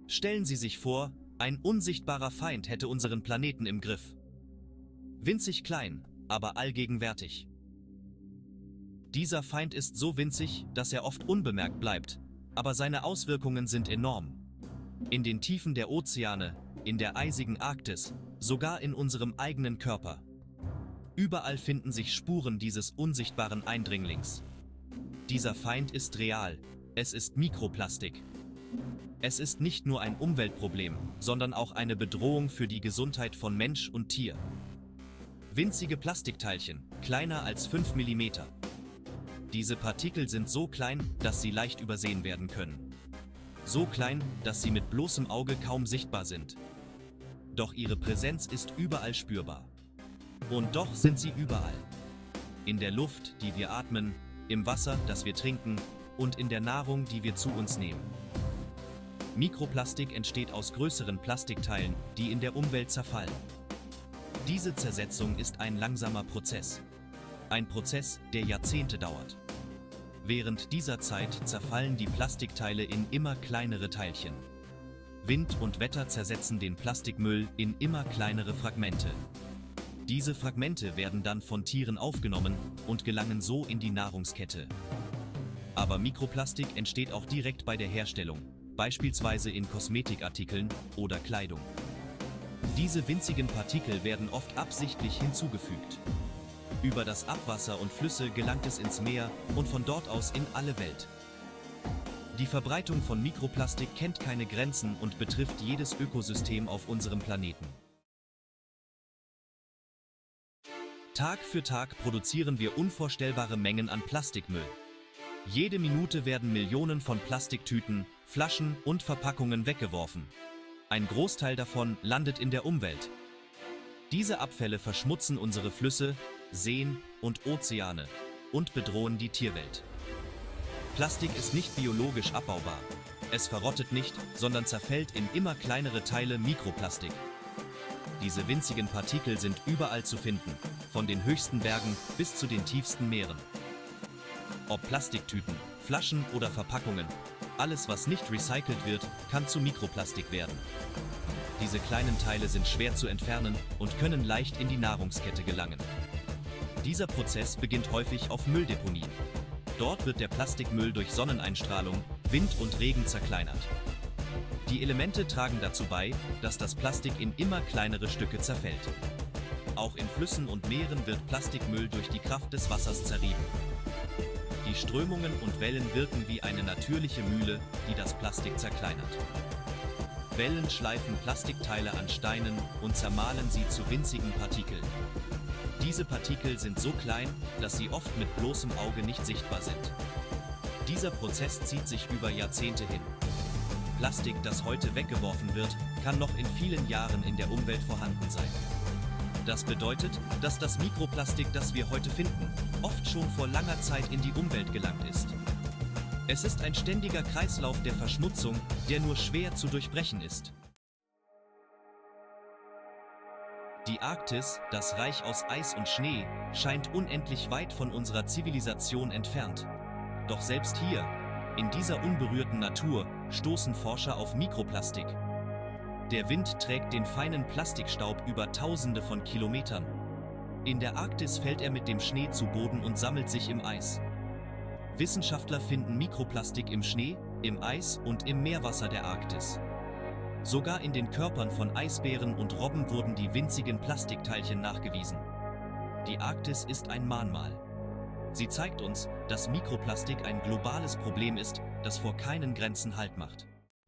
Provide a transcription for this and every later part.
Stellen Sie sich vor, ein unsichtbarer Feind hätte unseren Planeten im Griff. Winzig klein, aber allgegenwärtig. Dieser Feind ist so winzig, dass er oft unbemerkt bleibt, aber seine Auswirkungen sind enorm. In den Tiefen der Ozeane, in der eisigen Arktis, sogar in unserem eigenen Körper. Überall finden sich Spuren dieses unsichtbaren Eindringlings. Dieser Feind ist real, es ist Mikroplastik. Es ist nicht nur ein Umweltproblem, sondern auch eine Bedrohung für die Gesundheit von Mensch und Tier. Winzige Plastikteilchen, kleiner als 5 mm. Diese Partikel sind so klein, dass sie leicht übersehen werden können. So klein, dass sie mit bloßem Auge kaum sichtbar sind. Doch ihre Präsenz ist überall spürbar. Und doch sind sie überall. In der Luft, die wir atmen, im Wasser, das wir trinken und in der Nahrung, die wir zu uns nehmen. Mikroplastik entsteht aus größeren Plastikteilen, die in der Umwelt zerfallen. Diese Zersetzung ist ein langsamer Prozess. Ein Prozess, der Jahrzehnte dauert. Während dieser Zeit zerfallen die Plastikteile in immer kleinere Teilchen. Wind und Wetter zersetzen den Plastikmüll in immer kleinere Fragmente. Diese Fragmente werden dann von Tieren aufgenommen und gelangen so in die Nahrungskette. Aber Mikroplastik entsteht auch direkt bei der Herstellung, beispielsweise in Kosmetikartikeln oder Kleidung. Diese winzigen Partikel werden oft absichtlich hinzugefügt. Über das Abwasser und Flüsse gelangt es ins Meer und von dort aus in alle Welt. Die Verbreitung von Mikroplastik kennt keine Grenzen und betrifft jedes Ökosystem auf unserem Planeten. Tag für Tag produzieren wir unvorstellbare Mengen an Plastikmüll. Jede Minute werden Millionen von Plastiktüten, Flaschen und Verpackungen weggeworfen. Ein Großteil davon landet in der Umwelt. Diese Abfälle verschmutzen unsere Flüsse, Seen und Ozeane und bedrohen die Tierwelt. Plastik ist nicht biologisch abbaubar. Es verrottet nicht, sondern zerfällt in immer kleinere Teile Mikroplastik. Diese winzigen Partikel sind überall zu finden, von den höchsten Bergen bis zu den tiefsten Meeren. Ob Plastiktüten, Flaschen oder Verpackungen, alles was nicht recycelt wird, kann zu Mikroplastik werden. Diese kleinen Teile sind schwer zu entfernen und können leicht in die Nahrungskette gelangen. Dieser Prozess beginnt häufig auf Mülldeponien. Dort wird der Plastikmüll durch Sonneneinstrahlung, Wind und Regen zerkleinert. Die Elemente tragen dazu bei, dass das Plastik in immer kleinere Stücke zerfällt. Auch in Flüssen und Meeren wird Plastikmüll durch die Kraft des Wassers zerrieben. Die Strömungen und Wellen wirken wie eine natürliche Mühle, die das Plastik zerkleinert. Wellen schleifen Plastikteile an Steinen und zermahlen sie zu winzigen Partikeln. Diese Partikel sind so klein, dass sie oft mit bloßem Auge nicht sichtbar sind. Dieser Prozess zieht sich über Jahrzehnte hin. Plastik, das heute weggeworfen wird, kann noch in vielen Jahren in der Umwelt vorhanden sein. Das bedeutet, dass das Mikroplastik, das wir heute finden, oft schon vor langer Zeit in die Umwelt gelangt ist. Es ist ein ständiger Kreislauf der Verschmutzung, der nur schwer zu durchbrechen ist. Die Arktis, das Reich aus Eis und Schnee, scheint unendlich weit von unserer Zivilisation entfernt. Doch selbst hier, in dieser unberührten Natur, stoßen Forscher auf Mikroplastik. Der Wind trägt den feinen Plastikstaub über Tausende von Kilometern. In der Arktis fällt er mit dem Schnee zu Boden und sammelt sich im Eis. Wissenschaftler finden Mikroplastik im Schnee, im Eis und im Meerwasser der Arktis. Sogar in den Körpern von Eisbären und Robben wurden die winzigen Plastikteilchen nachgewiesen. Die Arktis ist ein Mahnmal. Sie zeigt uns, dass Mikroplastik ein globales Problem ist, das vor keinen Grenzen Halt macht.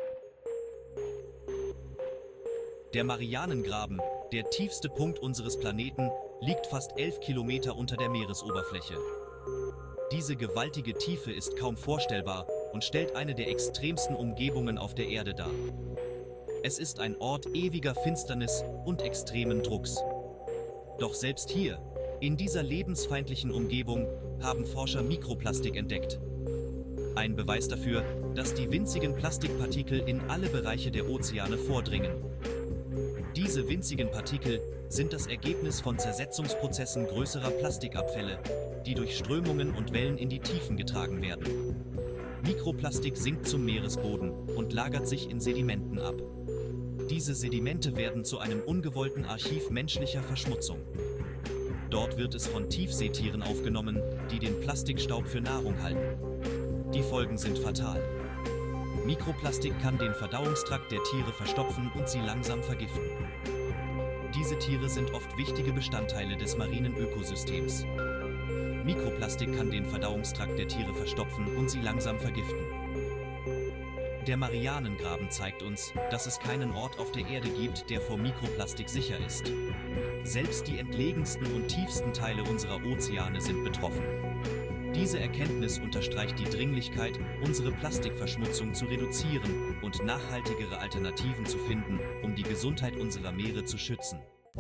Der Marianengraben, der tiefste Punkt unseres Planeten, liegt fast 11 Kilometer unter der Meeresoberfläche. Diese gewaltige Tiefe ist kaum vorstellbar und stellt eine der extremsten Umgebungen auf der Erde dar. Es ist ein Ort ewiger Finsternis und extremen Drucks. Doch selbst hier, in dieser lebensfeindlichen Umgebung, haben Forscher Mikroplastik entdeckt. Ein Beweis dafür, dass die winzigen Plastikpartikel in alle Bereiche der Ozeane vordringen. Diese winzigen Partikel sind das Ergebnis von Zersetzungsprozessen größerer Plastikabfälle, die durch Strömungen und Wellen in die Tiefen getragen werden. Mikroplastik sinkt zum Meeresboden und lagert sich in Sedimenten ab. Diese Sedimente werden zu einem ungewollten Archiv menschlicher Verschmutzung. Dort wird es von Tiefseetieren aufgenommen, die den Plastikstaub für Nahrung halten. Die Folgen sind fatal. Mikroplastik kann den Verdauungstrakt der Tiere verstopfen und sie langsam vergiften. Diese Tiere sind oft wichtige Bestandteile des marinen Ökosystems. Mikroplastik kann den Verdauungstrakt der Tiere verstopfen und sie langsam vergiften. Der Marianengraben zeigt uns, dass es keinen Ort auf der Erde gibt, der vor Mikroplastik sicher ist. Selbst die entlegensten und tiefsten Teile unserer Ozeane sind betroffen. Diese Erkenntnis unterstreicht die Dringlichkeit, unsere Plastikverschmutzung zu reduzieren und nachhaltigere Alternativen zu finden, um die Gesundheit unserer Meere zu schützen.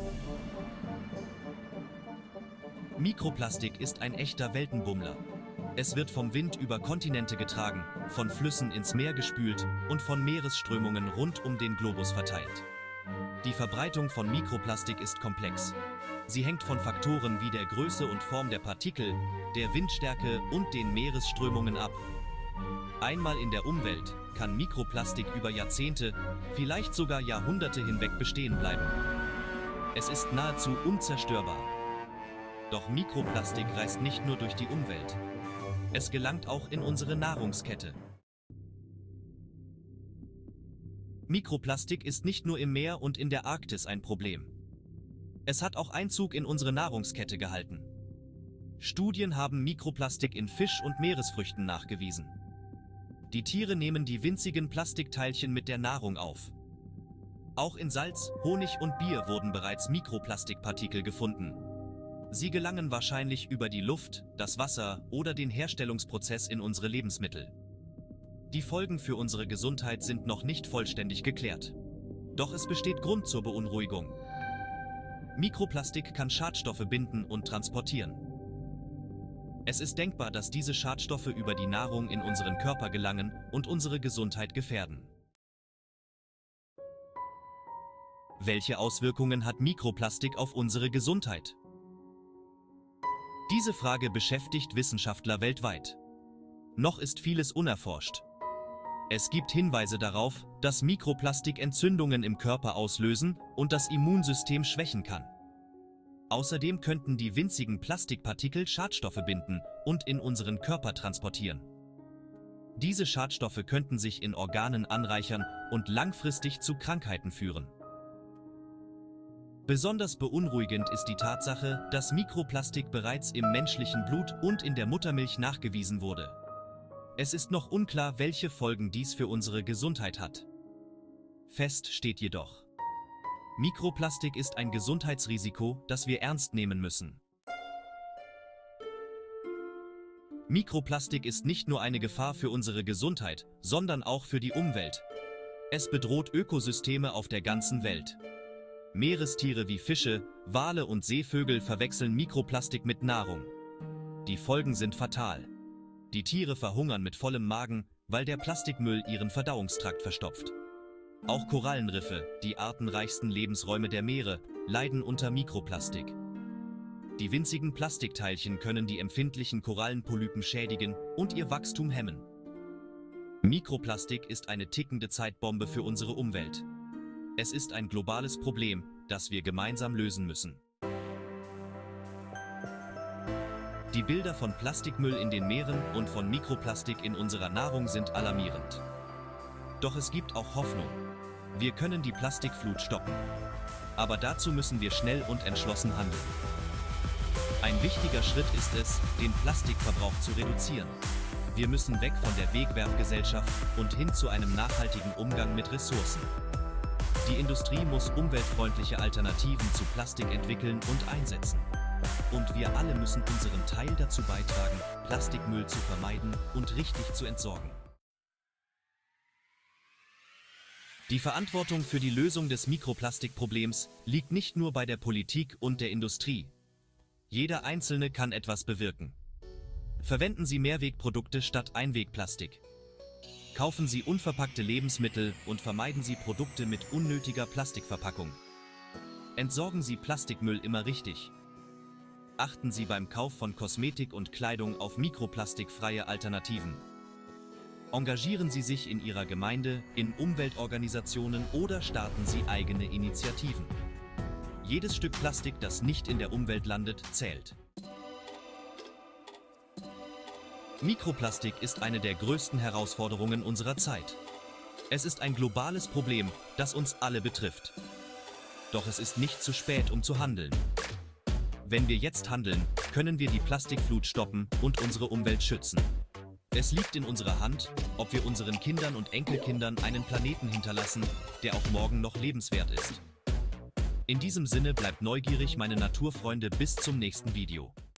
Mikroplastik ist ein echter Weltenbummler. Es wird vom Wind über Kontinente getragen, von Flüssen ins Meer gespült und von Meeresströmungen rund um den Globus verteilt. Die Verbreitung von Mikroplastik ist komplex. Sie hängt von Faktoren wie der Größe und Form der Partikel, der Windstärke und den Meeresströmungen ab. Einmal in der Umwelt kann Mikroplastik über Jahrzehnte, vielleicht sogar Jahrhunderte hinweg bestehen bleiben. Es ist nahezu unzerstörbar. Doch Mikroplastik reist nicht nur durch die Umwelt. Es gelangt auch in unsere Nahrungskette. Mikroplastik ist nicht nur im Meer und in der Arktis ein Problem. Es hat auch Einzug in unsere Nahrungskette gehalten. Studien haben Mikroplastik in Fisch und Meeresfrüchten nachgewiesen. Die Tiere nehmen die winzigen Plastikteilchen mit der Nahrung auf. Auch in Salz, Honig und Bier wurden bereits Mikroplastikpartikel gefunden. Sie gelangen wahrscheinlich über die Luft, das Wasser oder den Herstellungsprozess in unsere Lebensmittel. Die Folgen für unsere Gesundheit sind noch nicht vollständig geklärt. Doch es besteht Grund zur Beunruhigung. Mikroplastik kann Schadstoffe binden und transportieren. Es ist denkbar, dass diese Schadstoffe über die Nahrung in unseren Körper gelangen und unsere Gesundheit gefährden. Welche Auswirkungen hat Mikroplastik auf unsere Gesundheit? Diese Frage beschäftigt Wissenschaftler weltweit. Noch ist vieles unerforscht. Es gibt Hinweise darauf, dass Mikroplastik Entzündungen im Körper auslösen und das Immunsystem schwächen kann. Außerdem könnten die winzigen Plastikpartikel Schadstoffe binden und in unseren Körper transportieren. Diese Schadstoffe könnten sich in Organen anreichern und langfristig zu Krankheiten führen. Besonders beunruhigend ist die Tatsache, dass Mikroplastik bereits im menschlichen Blut und in der Muttermilch nachgewiesen wurde. Es ist noch unklar, welche Folgen dies für unsere Gesundheit hat. Fest steht jedoch: Mikroplastik ist ein Gesundheitsrisiko, das wir ernst nehmen müssen. Mikroplastik ist nicht nur eine Gefahr für unsere Gesundheit, sondern auch für die Umwelt. Es bedroht Ökosysteme auf der ganzen Welt. Meerestiere wie Fische, Wale und Seevögel verwechseln Mikroplastik mit Nahrung. Die Folgen sind fatal. Die Tiere verhungern mit vollem Magen, weil der Plastikmüll ihren Verdauungstrakt verstopft. Auch Korallenriffe, die artenreichsten Lebensräume der Meere, leiden unter Mikroplastik. Die winzigen Plastikteilchen können die empfindlichen Korallenpolypen schädigen und ihr Wachstum hemmen. Mikroplastik ist eine tickende Zeitbombe für unsere Umwelt. Es ist ein globales Problem, das wir gemeinsam lösen müssen. Die Bilder von Plastikmüll in den Meeren und von Mikroplastik in unserer Nahrung sind alarmierend. Doch es gibt auch Hoffnung. Wir können die Plastikflut stoppen. Aber dazu müssen wir schnell und entschlossen handeln. Ein wichtiger Schritt ist es, den Plastikverbrauch zu reduzieren. Wir müssen weg von der Wegwerfgesellschaft und hin zu einem nachhaltigen Umgang mit Ressourcen. Die Industrie muss umweltfreundliche Alternativen zu Plastik entwickeln und einsetzen. Und wir alle müssen unseren Teil dazu beitragen, Plastikmüll zu vermeiden und richtig zu entsorgen. Die Verantwortung für die Lösung des Mikroplastikproblems liegt nicht nur bei der Politik und der Industrie. Jeder Einzelne kann etwas bewirken. Verwenden Sie Mehrwegprodukte statt Einwegplastik. Kaufen Sie unverpackte Lebensmittel und vermeiden Sie Produkte mit unnötiger Plastikverpackung. Entsorgen Sie Plastikmüll immer richtig. Achten Sie beim Kauf von Kosmetik und Kleidung auf mikroplastikfreie Alternativen. Engagieren Sie sich in Ihrer Gemeinde, in Umweltorganisationen oder starten Sie eigene Initiativen. Jedes Stück Plastik, das nicht in der Umwelt landet, zählt. Mikroplastik ist eine der größten Herausforderungen unserer Zeit. Es ist ein globales Problem, das uns alle betrifft. Doch es ist nicht zu spät, um zu handeln. Wenn wir jetzt handeln, können wir die Plastikflut stoppen und unsere Umwelt schützen. Es liegt in unserer Hand, ob wir unseren Kindern und Enkelkindern einen Planeten hinterlassen, der auch morgen noch lebenswert ist. In diesem Sinne bleibt neugierig, meine Naturfreunde, bis zum nächsten Video.